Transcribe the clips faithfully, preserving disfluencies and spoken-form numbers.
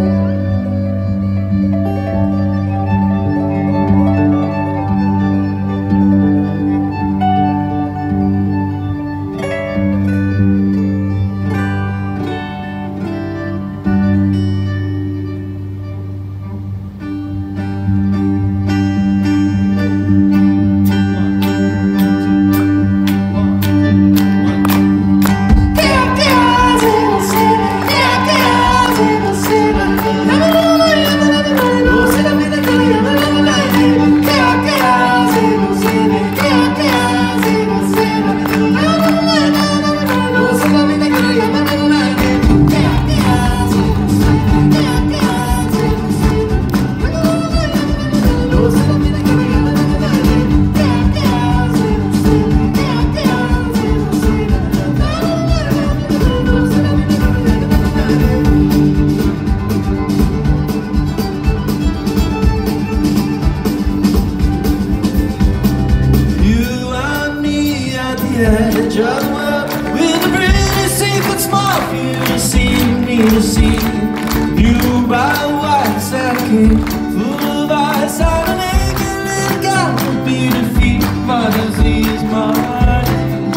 edge of the world with a really secret smile for you to see, me to see. You by white sand king, full of ice, I'm an aching little guy will be defeated by disease, my heart.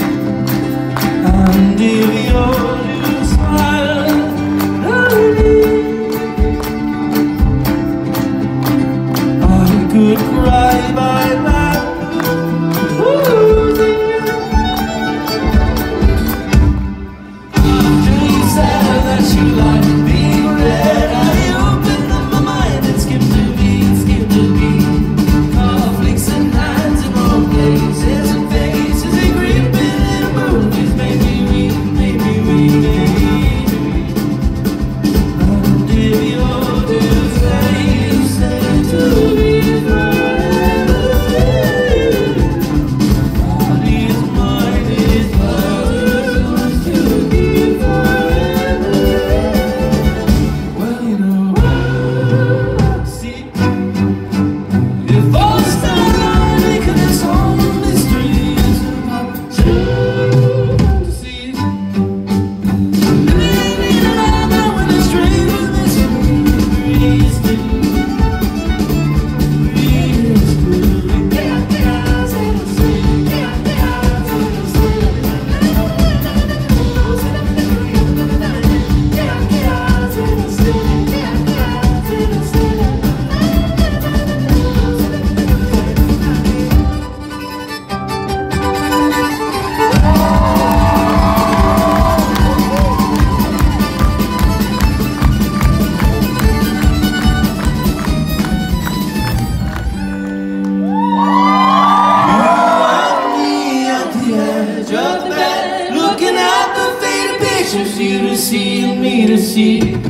And if you're to smile, I could cry by night. You to see, me to see.